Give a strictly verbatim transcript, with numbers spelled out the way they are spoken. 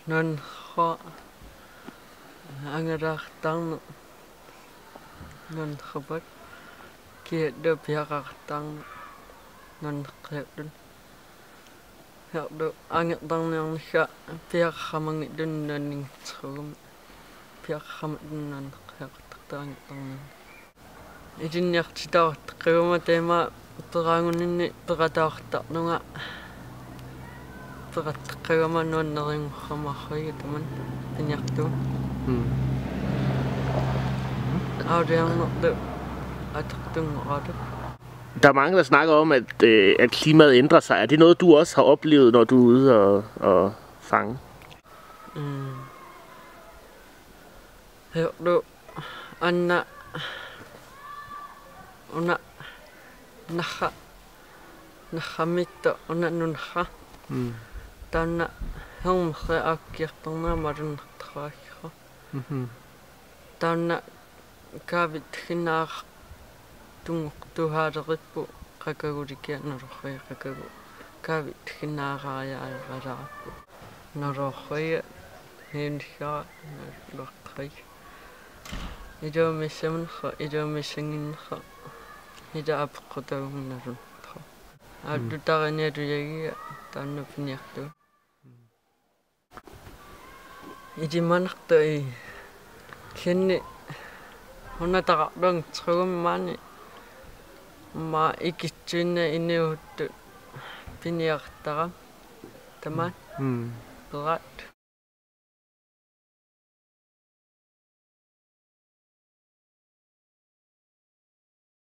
non ho angarartarnu non khabat ki do piaqartarnu non qeqdun haqdu angartarniarnikka piaqarramangi dunnanningsrugum piaqarramatun non qeqtartartarni ijinniartitaort qiguma tema peraanguninni perataortarnunga peratteqqagama nuannerinngurramarriga taman piniartu audiarnertu atertungeratu. Der er mange, der snakker om, at, øh, at klimaet ændrer sig. Er det noget, du også har oplevet, når du er ude og, og fange? Mm. Hørdu anna una naha nahamitto una nunha Mm. tanna humre akkiertorna marunnertraakra Mhm. tanna kaavit hinnaar tungortuhaalerippu qakagulikiannerorri qakagu kaavit hinnaaraajaaleralarappu nerorri hiinnigaa nerortri iluumissamunnerra iluumissanginnerra hila apeqqutagunnerunnerra aallutarinialuyagia taanna piniartu idimannertu i kenni hunataqarluang trugummaani ma ikitsuinna iniuttu piniartara tamaan Mm. perat